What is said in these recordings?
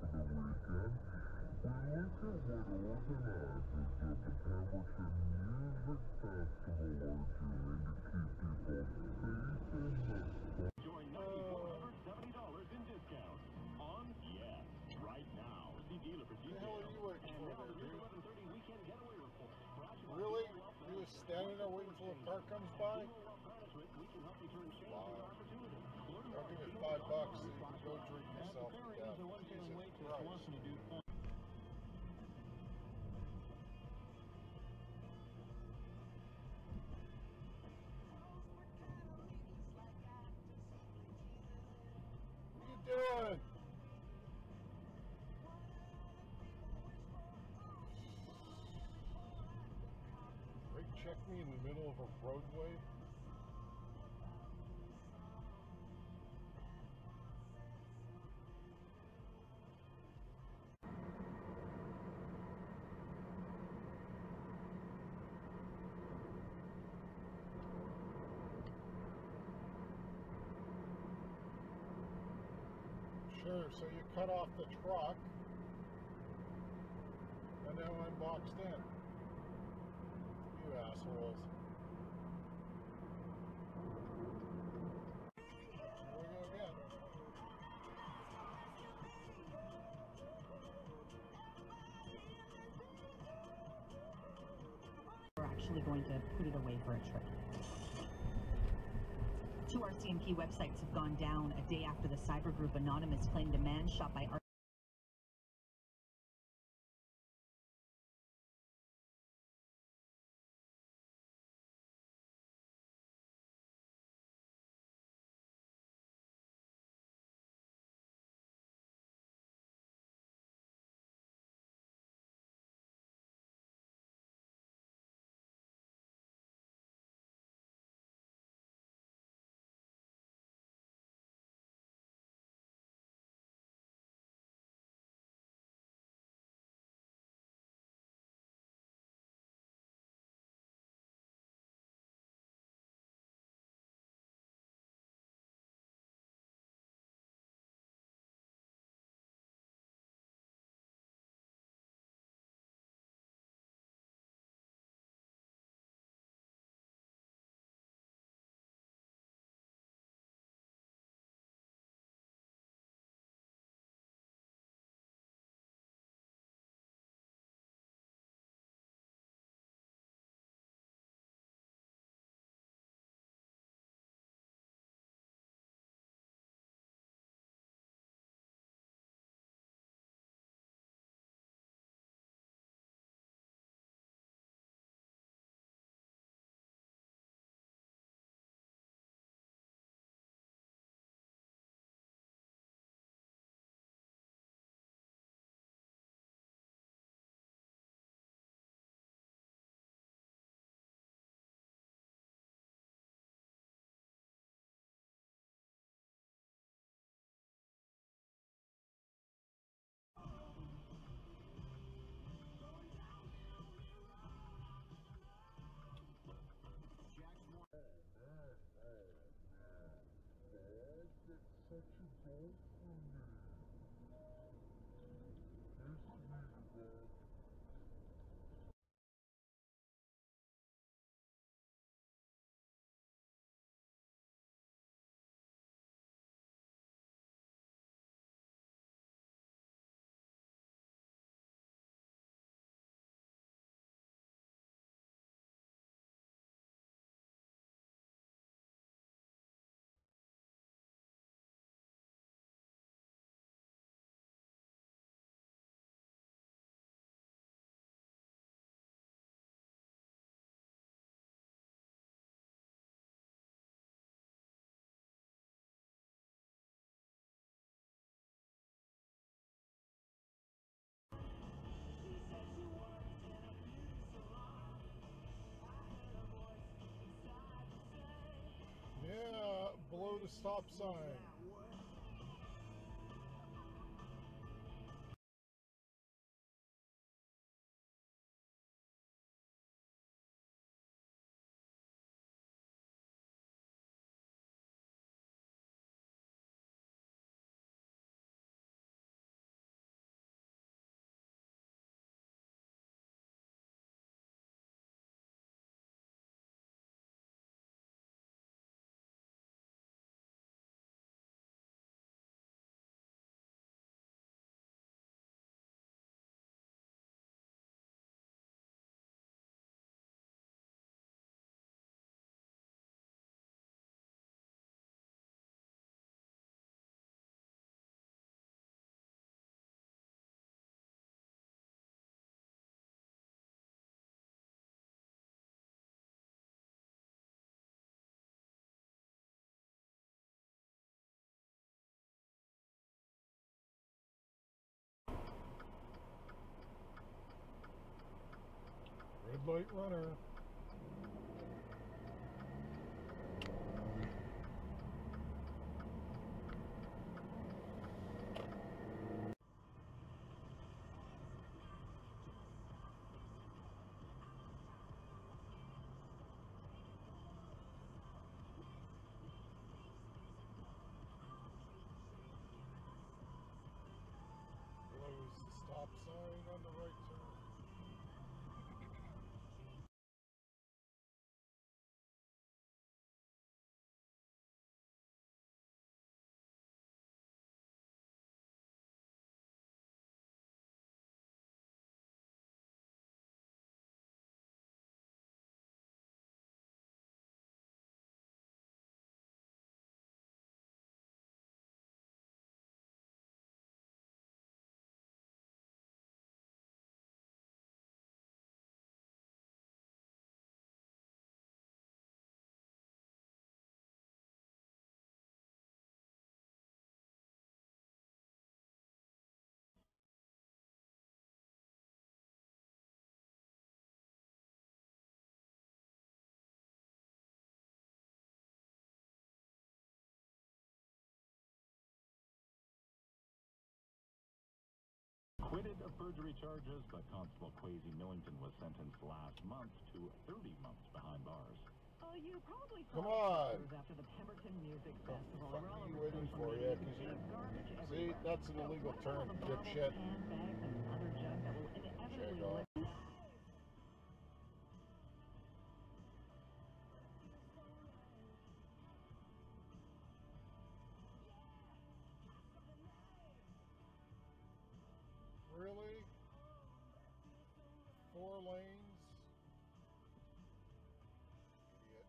Enjoy $170 in discounts on yes right now. See dealer for details. What the hell are you waiting for there, dude? 11:30 weekend getaway report. Really? You just standing there waiting until the car comes by? Wow. I'll give you $5 so you can go drink yourself to death. Jesus Christ. What are you doing? Right, check me in the middle of a roadway. Sure, so you cut off the truck, and now I'm boxed in. You assholes. Here we go again. We're actually going to put it away for a trip. Two RCMP websites have gone down a day after the cyber group Anonymous claimed a man shot by Yeah, below the stop sign. light runner. Stop sign on the right turn. Acquitted of perjury charges, but Constable Kwesi Millington was sentenced last month to 30 months behind bars. You probably Come on! after the Pemberton Music What Festival. the fuck are you waiting for? Yeah, because see, that's an illegal turn, dipshit. Handbags and other junk that will inevitably Really? 4 lanes? Idiot.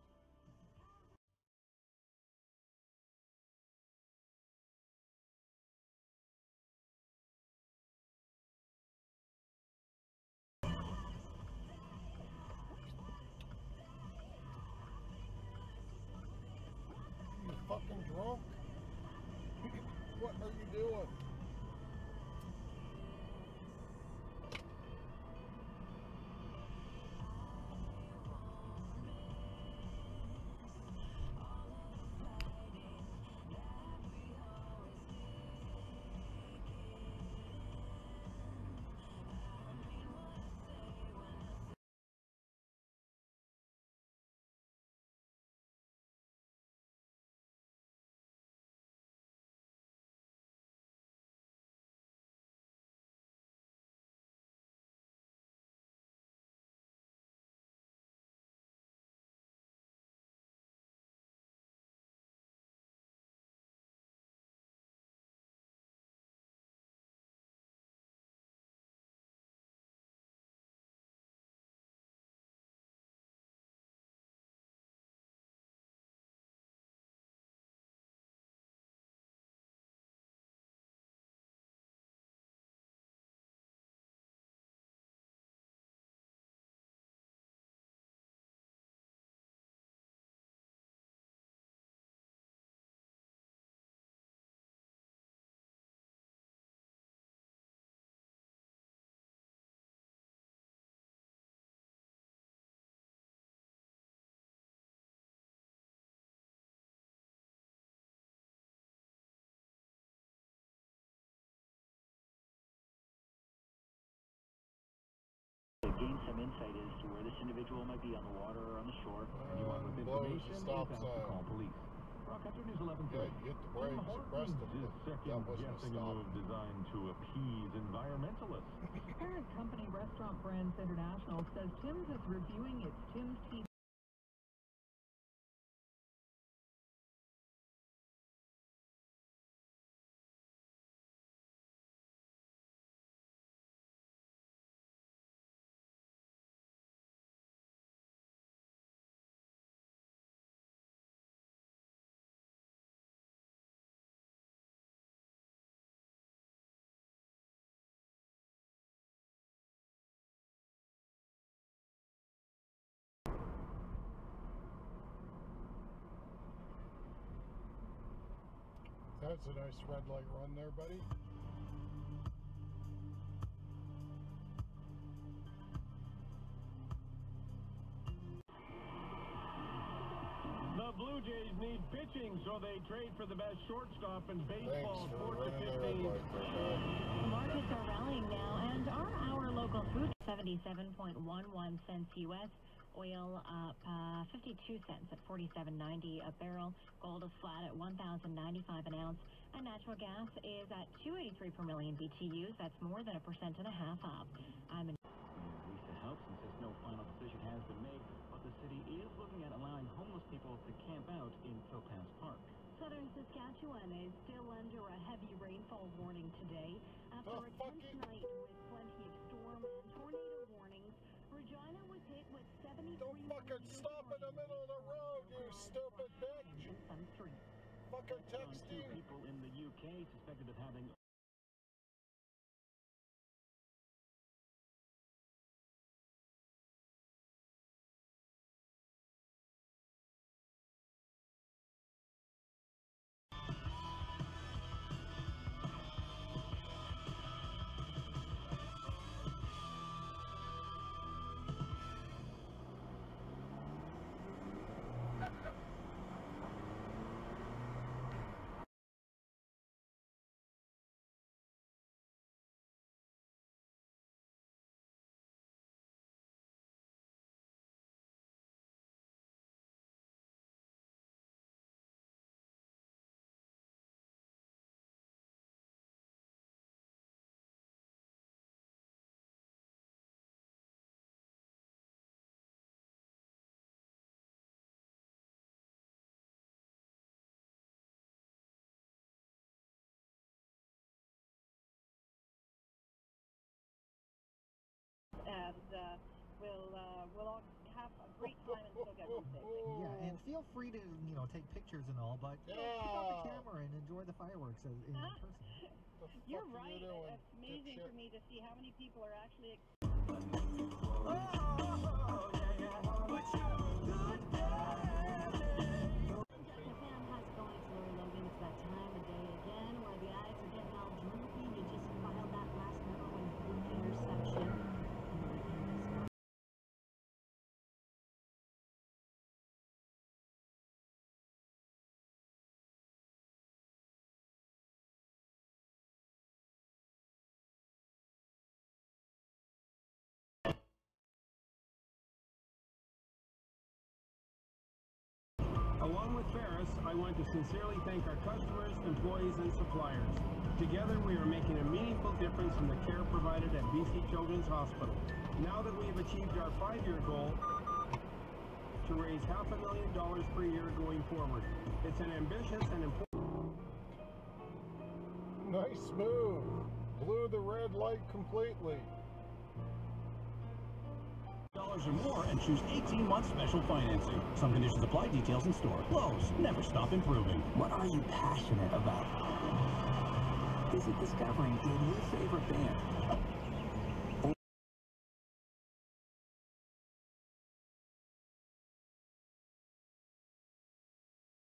You fucking drunk? What are you doing? Gain some insight as to where this individual might be on the water or on the shore. Anyone with Blows information the is stop asked to sign. call police. Rock after News 11:30. Yeah, you hit the brakes, you pressed them. Is That second wasn't a guessing a stop. move designed to appease environmentalists. Parent company Restaurant Brands International says Tim's is reviewing its Tim's TV. That's a nice red light run there, buddy. Blue Jays need pitching, so they trade for the best shortstop in baseball. Thanks for 4 to running the 15. red light. The markets are rallying now, and our local food 77.11 cents U.S. Oil up 52 cents at $47.90 a barrel. Gold is flat at $1,095 an ounce, and natural gas is at $2.83 per million BTUs. That's more than 1.5% up. I'm in. Lisa Helpson says no final decision has been made, but the city is looking at allowing homeless people to camp out in Topaz Park. Southern Saskatchewan is still under a heavy rainfall warning today after a tense night with plenty of storm and tornado warnings. Regina was hit with 73. Don't fucking stop in the middle of the road, you stupid bitch! And some streets. Fucking Two texting! people in the UK suspected of having And we'll all have a great time and still get homesick. Yeah, and feel free to, take pictures and all, but pick up the camera and enjoy the fireworks in person. You're right. It's amazing for me to see how many people are actually. Japan has going to Lori Logan. It's that time of day again where the eyes are getting all droopy. You just filed that last memo in the intersection. Along with Ferris, I want to sincerely thank our customers, employees, and suppliers. Together, we are making a meaningful difference in the care provided at BC Children's Hospital. Now that we have achieved our 5-year goal to raise $500,000 per year going forward, it's an ambitious and important. Nice move! Blew the red light completely. $1 or more and choose 18-month special financing. Some conditions apply. Details in store. Lowe's. Never stop improving. What are you passionate about? Is it discovering your new favorite band?